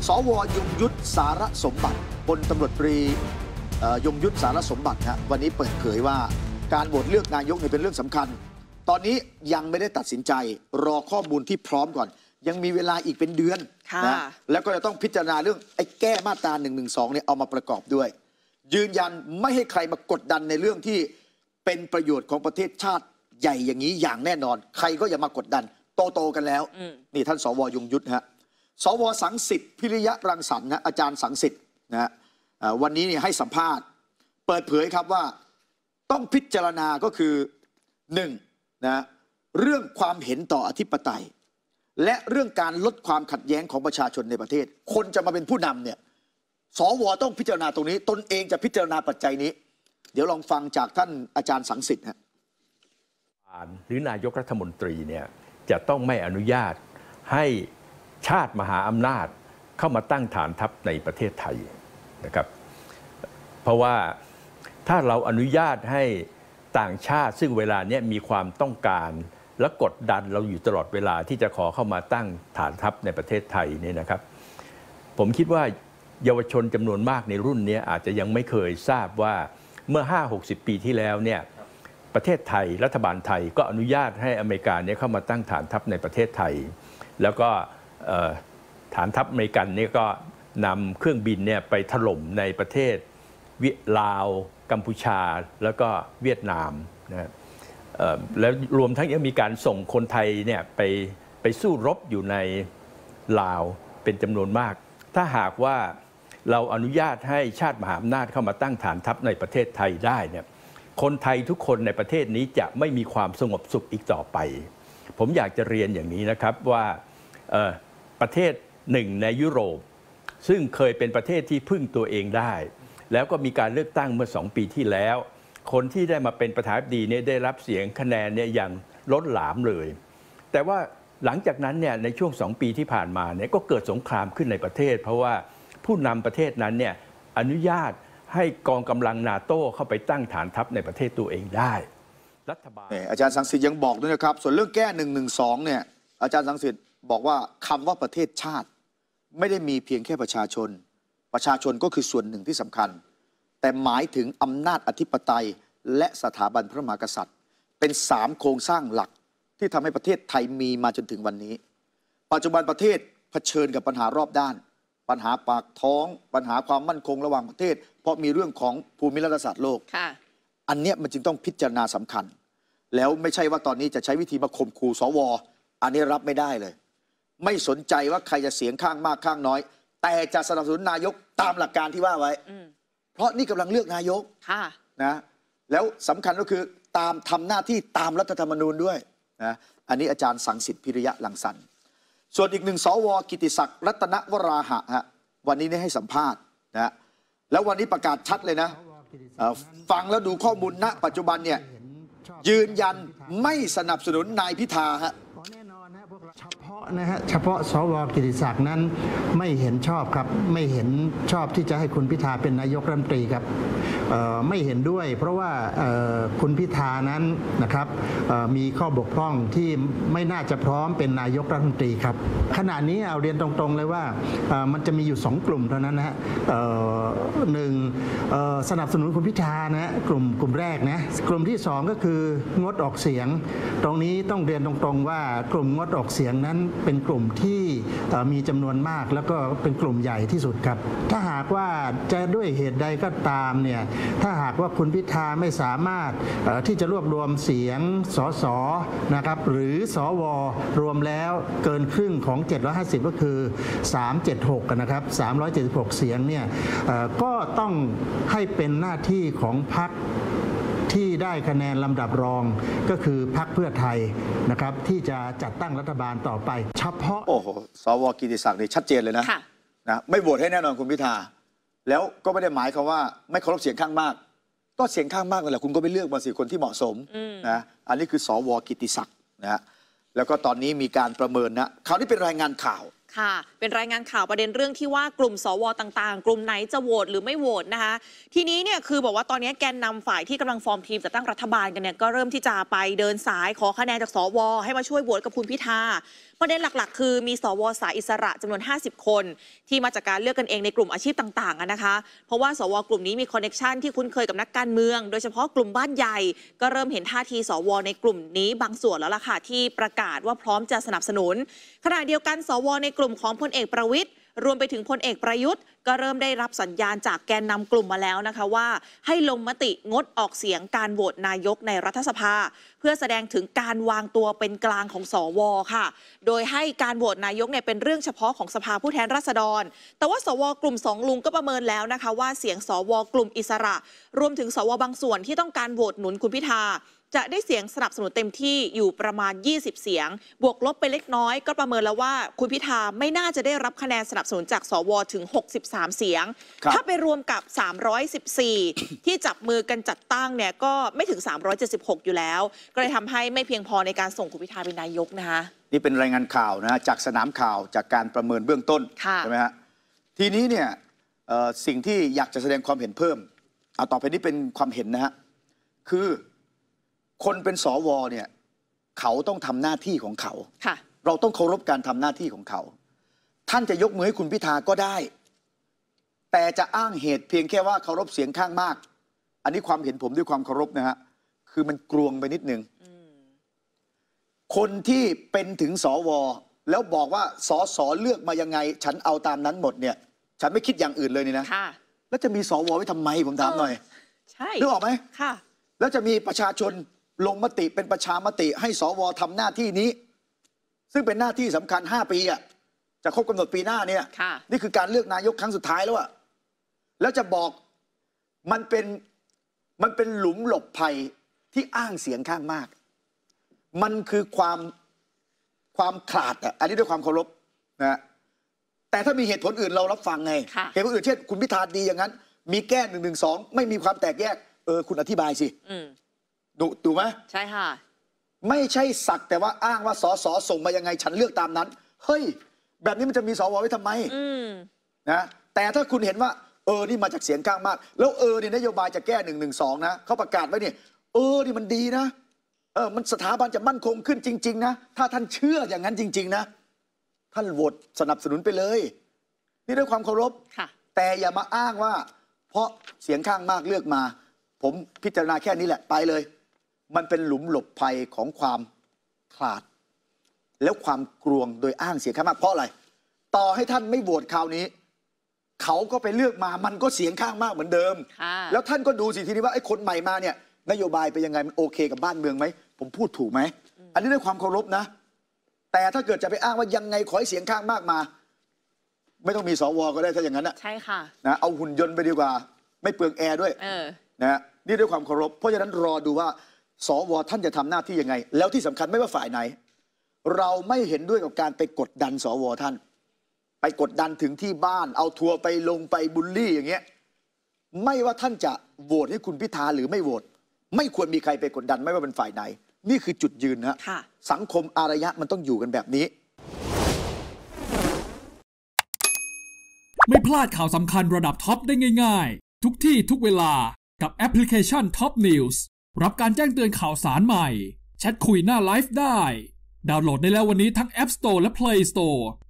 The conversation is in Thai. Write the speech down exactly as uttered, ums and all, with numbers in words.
วยงยุทธสารสมบัติพลตำรวจตรียงยุทธสารสมบัตินะวันนี้เปิดเผยว่าการโหวตเลือกนายกเป็นเรื่องสำคัญตอนนี้ยังไม่ได้ตัดสินใจรอข้อมูลที่พร้อมก่อนยังมีเวลาอีกเป็นเดือนนะแล้วก็จะต้องพิจารณาเรื่องไอ้แก้มาตราหนึ่งหนึ่งสองเนี่ยเอามาประกอบด้วยยืนยันไม่ให้ใครมากดดันในเรื่องที่เป็นประโยชน์ของประเทศชาติใหญ่อย่างนี้อย่างแน่นอนใครก็อย่ามากดดันโตๆกันแล้วนี่ท่านสวยงยุทธฮะสวสังสิทธิ์พิริยะรังสรรค์นะอาจารย์สังสิทธิ์นะฮะวันนี้เนี่ยให้สัมภาษณ์เปิดเผยครับว่าต้องพิจารณาก็คือหนึ่งนะเรื่องความเห็นต่ออธิปไตยและเรื่องการลดความขัดแย้งของประชาชนในประเทศคนจะมาเป็นผู้นำเนี่ยสวต้องพิจารณาตรงนี้ตนเองจะพิจารณาปัจจัยนี้เดี๋ยวลองฟังจากท่านอาจารย์สังสิทธิ์ฮะหรือนายกรัฐมนตรีเนี่ยจะต้องไม่อนุญาตให้ชาติมหาอำนาจเข้ามาตั้งฐานทัพในประเทศไทยนะครับเพราะว่าถ้าเราอนุญาตให้ต่างชาติซึ่งเวลานี้มีความต้องการและกดดันเราอยู่ตลอดเวลาที่จะขอเข้ามาตั้งฐานทัพในประเทศไทยเนี่ยนะครับผมคิดว่าเยาวชนจำนวนมากในรุ่นนี้อาจจะยังไม่เคยทราบว่าเมื่อ ห้าหกสิบ ปีที่แล้วเนี่ยประเทศไทยรัฐบาลไทยก็อนุญาตให้อเมริกาเนี่ยเข้ามาตั้งฐานทัพในประเทศไทยแล้วก็ฐานทัพอเมริกันเนี่ยก็นำเครื่องบินเนี่ยไปถล่มในประเทศลาวกัมพูชาแล้วก็เวียดนามนะแล้วรวมทั้งยังมีการส่งคนไทยเนี่ยไปไปสู้รบอยู่ในลาวเป็นจำนวนมากถ้าหากว่าเราอนุญาตให้ชาติมหาอำนาจเข้ามาตั้งฐานทัพในประเทศไทยได้เนี่ยคนไทยทุกคนในประเทศนี้จะไม่มีความสงบสุขอีกต่อไปผมอยากจะเรียนอย่างนี้นะครับว่าประเทศหนึ่งในยุโรปซึ่งเคยเป็นประเทศที่พึ่งตัวเองได้แล้วก็มีการเลือกตั้งเมื่อสองปีที่แล้วคนที่ได้มาเป็นประธานาธิบดีเนี่ยได้รับเสียงคะแนนเนี่ยอย่างล้นหลามเลยแต่ว่าหลังจากนั้นเนี่ยในช่วงสองปีที่ผ่านมาเนี่ยก็เกิดสงครามขึ้นในประเทศเพราะว่าผู้นำประเทศนั้นเนี่ยอนุญาตให้กองกำลังนาโต้เข้าไปตั้งฐานทัพในประเทศตัวเองได้รัฐบาลอาจารย์สังสิทธิ์ยังบอกด้วยนะครับส่วนเรื่องแก้หนึ่งหนึ่งสองเนี่ยอาจารย์สังสิทธิ์บอกว่าคำว่าประเทศชาติไม่ได้มีเพียงแค่ประชาชนประชาชนก็คือส่วนหนึ่งที่สำคัญแต่หมายถึงอำนาจอธิปไตยและสถาบันพระมหากษัตริย์เป็นสามโครงสร้างหลักที่ทำให้ประเทศไทยมีมาจนถึงวันนี้ปัจจุบันประเทศเผชิญกับปัญหารอบด้านปัญหาปากท้องปัญหาความมั่นคงระหว่างประเทศเพราะมีเรื่องของภูมิรัฐศาสตร์โลกอันนี้มันจึงต้องพิจารณาสำคัญแล้วไม่ใช่ว่าตอนนี้จะใช้วิธีมาข่มขู่สวอันนี้รับไม่ได้เลยไม่สนใจว่าใครจะเสียงข้างมากข้างน้อยแต่จะสนับสนุนนายกตามหลักการที่ว่าไว้เพราะนี่กำลังเลือกนายกนะแล้วสำคัญก็คือตามทำหน้าที่ตามรัฐธรรมนูญด้วยนะอันนี้อาจารย์สังสิทธิ์พิริยะรังสรรค์ส่วนอีกหนึ่งสวกิติศักดิ์รัตนวราหะฮะวันนี้ได้ให้สัมภาษณ์นะแล้ววันนี้ประกาศชัดเลยนะฟังแล้วดูข้อมูลณปัจจุบันเนี่ยยืนยันไม่สนับสนุนนายพิธาฮะเฉพาะนะฮะเฉพาะสวกิติศักดิ์นั้นไม่เห็นชอบครับไม่เห็นชอบที่จะให้คุณพิธาเป็นนายกรัฐมนตรีครับไม่เห็นด้วยเพราะว่าคุณพิธานั้นนะครับมีข้อบกพร่องที่ไม่น่าจะพร้อมเป็นนายกรัฐมนตรีครับขณะนี้เอาเรียนตรงๆเลยว่ามันจะมีอยู่สองกลุ่มเท่านั้นนะฮะหนึ่งสนับสนุนคุณพิธานะกลุ่มกลุ่มแรกนะกลุ่มที่สองก็คืองดออกเสียงตรงนี้ต้องเรียนตรงๆว่ากลุ่มงดออกเสียงนั้นเป็นกลุ่มที่มีจำนวนมากแล้วก็เป็นกลุ่มใหญ่ที่สุดครับถ้าหากว่าจะด้วยเหตุใดก็ตามเนี่ยถ้าหากว่าคุณพิธาไม่สามารถที่จะรวบรวมเสียงสสนะครับหรือสวรวมแล้วเกินครึ่งของเจ็ดร้อยห้าสิบก็คือสามร้อยเจ็ดสิบหกนะครับสามร้อยเจ็ดสิบหกเสียงเนี่ยก็ต้องให้เป็นหน้าที่ของพรรคที่ได้คะแนนลำดับรองก็คือพรรคเพื่อไทยนะครับที่จะจัดตั้งรัฐบาลต่อไปเฉพาะโอ้โหสวกิติศักดิ์นี่ชัดเจนเลยนะนะไม่โหวตให้แน่นอนคุณพิธาแล้วก็ไม่ได้หมายความว่าไม่เคารพเสียงข้างมากก็เสียงข้างมากนั่นแหละคุณก็ไปเลือกมาสิคนที่เหมาะสมนะอันนี้คือสวกิติศักดิ์นะฮะแล้วก็ตอนนี้มีการประเมินนะคราวนี้เป็นรายงานข่าวค่ะเป็นรายงานข่าวประเด็นเรื่องที่ว่ากลุ่มสวต่างๆกลุ่มไหนจะโหวตหรือไม่โหวตนะคะทีนี้เนี่ยคือบอกว่าตอนนี้แกนนำฝ่ายที่กำลังฟอร์มทีมจัดตั้งรัฐบาลกันเนี่ยก็เริ่มที่จะไปเดินสายขอคะแนนจากสวให้มาช่วยโหวตกับคุณพิธาประเด็นหลักๆคือมีสวสายอิสระจำนวนห้าสิบคนที่มาจากการเลือกกันเองในกลุ่มอาชีพต่างๆนะคะเพราะว่าสวกลุ่มนี้มีคอนเนคชั่นที่คุ้นเคยกับนักการเมืองโดยเฉพาะกลุ่มบ้านใหญ่ก็เริ่มเห็นท่าทีสวในกลุ่มนี้บางส่วนแล้วล่ะค่ะที่ประกาศว่าพร้อมจะสนับสนุนขณะเดียวกันสวในกลุ่มของพลเอกประวิตรรวมไปถึงพลเอกประยุทธ์ก็เริ่มได้รับสัญญาณจากแกนนำกลุ่มมาแล้วนะคะว่าให้ลงมติงดออกเสียงการโหวตนายกในรัฐสภาเพื่อแสดงถึงการวางตัวเป็นกลางของสวค่ะโดยให้การโหวตนายกเนี่ยเป็นเรื่องเฉพาะของสภาผู้แทนราษฎรแต่ว่าสวกลุ่มสองลุงก็ประเมินแล้วนะคะว่าเสียงสวกลุ่มอิสระรวมถึงสวบางส่วนที่ต้องการโหวตหนุนคุณพิธาจะได้เสียงสนับสนุนเต็มที่อยู่ประมาณยี่สิบเสียงบวกลบไปเล็กน้อยก็ประเมินแล้วว่าคุณพิธาไม่น่าจะได้รับคะแนนสนับสนุนจากสวถึงหกสิบสามเสียงถ้าไปรวมกับสามร้อยสิบสี่ที่จับมือกันจัดตั้งเนี่ยก็ไม่ถึงสามร้อยเจ็ดสิบหกอยู่แล้วก็เลยทำให้ไม่เพียงพอในการส่งคุณพิธาเป็นนายกนะคะนี่เป็นรายงานข่าวนะจากสนามข่าวจากการประเมินเบื้องต้นใช่ไหมฮะทีนี้เนี่ยสิ่งที่อยากจะแสดงความเห็นเพิ่มเอาต่อไปนี้เป็นความเห็นนะฮะคือคนเป็นสวเนี่ยเขาต้องทำหน้าที่ของเขาเราต้องเคารพการทำหน้าที่ของเขาท่านจะยกมือให้คุณพิธาก็ได้แต่จะอ้างเหตุเพียงแค่ว่าเคารพเสียงข้างมากอันนี้ความเห็นผมด้วยความเคารพนะฮะคือมันกลวงไปนิดนึงคนที่เป็นถึงสวแล้วบอกว่าสสเลือกมายังไงฉันเอาตามนั้นหมดเนี่ยฉันไม่คิดอย่างอื่นเลยนี่นะแล้วจะมีสวไว้ทำไมผมถามหน่อยใช่นึกออกไหมค่ะแล้วจะมีประชาชนลงมติเป็นประชามติให้สวทำหน้าที่นี้ซึ่งเป็นหน้าที่สำคัญห้าปีอ่ะจะครบกำหนดปีหน้าเนี่ยนี่คือการเลือกนายกครั้งสุดท้ายแล้วอ่ะแล้วจะบอกมันเป็นมันเป็นหลุมหลบภัยที่อ้างเสียงข้างมากมันคือความความขาดอ่ะอันนี้ด้วยความเคารพนะแต่ถ้ามีเหตุผลอื่นเรารับฟังไงเหตุผลอื่นเช่นคุณพิธาดีอย่างนั้นมีแก้หนึ่งหนึ่งสองไม่มีความแตกแยกเออคุณอธิบายสิดูดูไหมใช่ค่ะไม่ใช่สักแต่ว่าอ้างว่าสสส่งมายังไงฉันเลือกตามนั้นเฮ้ยแบบนี้มันจะมีสวไว้ทำไมนะแต่ถ้าคุณเห็นว่าเออนี่มาจากเสียงข้างมากแล้วเออนี่นโยบายจะแก้หนึ่งหนึ่งสองนะเขาประกาศไว้เนี่ยเออนี่มันดีนะเออมันสถาบันจะมั่นคงขึ้นจริงๆนะถ้าท่านเชื่ออย่างนั้นจริงๆนะท่านโหวตสนับสนุนไปเลยนี่ด้วยความเคารพแต่อย่ามาอ้างว่าเพราะเสียงข้างมากเลือกมาผมพิจารณาแค่นี้แหละไปเลยมันเป็นหลุมหลบภัยของความขลาดแล้วความกลวงโดยอ้างเสียงข้างมากเพราะอะไรต่อให้ท่านไม่โหวตคราวนี้เขาก็ไปเลือกมามันก็เสียงข้างมากเหมือนเดิมแล้วท่านก็ดูสิทีนี้ว่าไอ้คนใหม่มาเนี่ยนโยบายเป็นยังไงมันโอเคกับบ้านเมืองไหมผมพูดถูกไหมอันนี้ด้วยความเคารพนะแต่ถ้าเกิดจะไปอ้างว่ายังไงขอให้เสียงข้างมากมาไม่ต้องมีสวก็ได้ถ้าอย่างนั้นนะใช่ค่ะนะเอาหุ่นยนต์ไปดีกว่าไม่เปลืองแอร์ด้วยนะนี่ด้วยความเคารพเพราะฉะนั้นรอดูว่าสวท่านจะทำหน้าที่ยังไงแล้วที่สำคัญไม่ว่าฝ่ายไหนเราไม่เห็นด้วยกับการไปกดดันสวท่านไปกดดันถึงที่บ้านเอาทัวร์ไปลงไปบูลลี่อย่างเงี้ยไม่ว่าท่านจะโหวตให้คุณพิธาหรือไม่โหวตไม่ควรมีใครไปกดดันไม่ว่าเป็นฝ่ายไหนนี่คือจุดยืนนะสังคมอารยะมันต้องอยู่กันแบบนี้ไม่พลาดข่าวสำคัญระดับท็อปได้ง่ายๆทุกที่ทุกเวลากับแอปพลิเคชัน Top News รับการแจ้งเตือนข่าวสารใหม่แชทคุยหน้าไลฟ์ได้ดาวน์โหลดได้แล้ววันนี้ทั้ง App Store และ Play Store